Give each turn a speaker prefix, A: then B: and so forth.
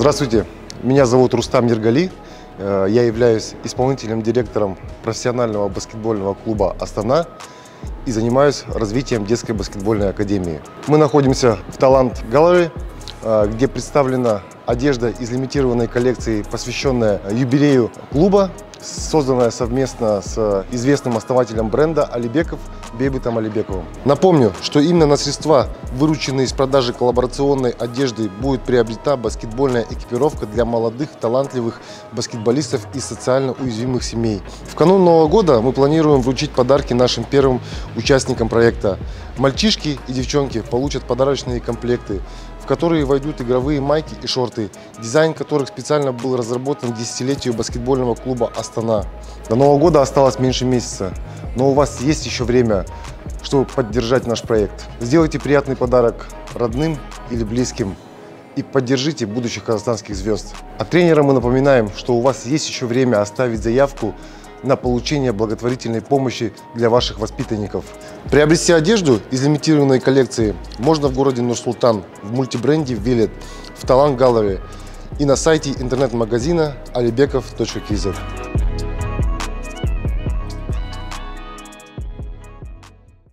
A: Здравствуйте, меня зовут Рустам Нергали. Я являюсь исполнительным директором профессионального баскетбольного клуба «Астана» и занимаюсь развитием детской баскетбольной академии. Мы находимся в Талант Gallery, где представлена одежда из лимитированной коллекции, посвященная юбилею клуба, созданная совместно с известным основателем бренда Алибеков Бейбутом Алибековым. Напомню, что именно на средства, вырученные из продажи коллаборационной одежды, будет приобрета баскетбольная экипировка для молодых, талантливых баскетболистов из социально уязвимых семей. В канун Нового года мы планируем вручить подарки нашим первым участникам проекта. Мальчишки и девчонки получат подарочные комплекты, в которые войдут игровые майки и шорты, дизайн которых специально был разработан к десятилетию баскетбольного клуба «Астана». До Нового года осталось меньше месяца, но у вас есть еще время, чтобы поддержать наш проект. Сделайте приятный подарок родным или близким и поддержите будущих казахстанских звезд. А тренерам мы напоминаем, что у вас есть еще время оставить заявку на получение благотворительной помощи для ваших воспитанников. Приобрести одежду из лимитированной коллекции можно в городе Нур-Султан, в мультибренде Villed, в Талант Gallery и на сайте интернет-магазина alibekov.kz.